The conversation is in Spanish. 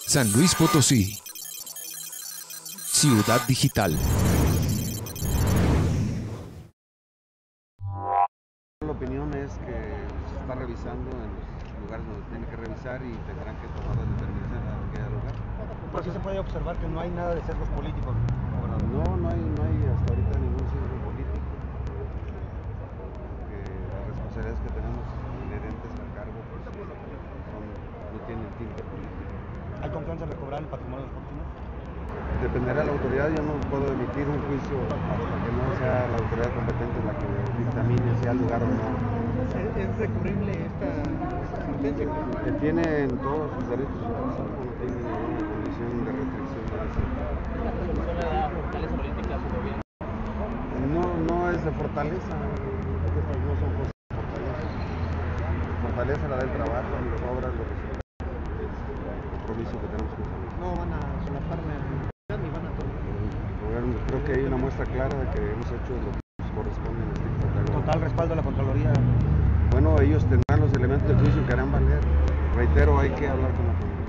San Luis Potosí, Ciudad Digital. La opinión es que se está revisando en los lugares donde tiene que revisar y tendrán que tomar las determinaciones a que haya lugar. Pero sí se puede observar que no hay nada de sesgos políticos, gobernador. No hay hasta ahorita ningún sesgo político. Las responsabilidades que tenemos inherentes al cargo pues, no tienen tinte político. ¿Hay confianza en recobrar el patrimonio de los potosinos? Dependerá de la autoridad, yo no puedo emitir un juicio hasta que no sea la autoridad competente la que dictamine si hay lugar o no. ¿Es recurrible esta sentencia? Tienen todos sus derechos humanos, no tiene ninguna condición de restricción de eso. ¿La Constitución le da fortaleza política a su gobierno? No es de fortaleza, estas no son cosas de fortaleza. Fortaleza la del trabajo, las obras, los resultados, el compromiso que tenemos con el No van a solaparme ni van a tomar. gobierno. Creo que hay una muestra clara de que hemos hecho lo que nos corresponde en este caso. Total respaldo a la Contraloría. Bueno, ellos tendrán los elementos de juicio que harán valer. Reitero, hay que hablar con la Contraloría.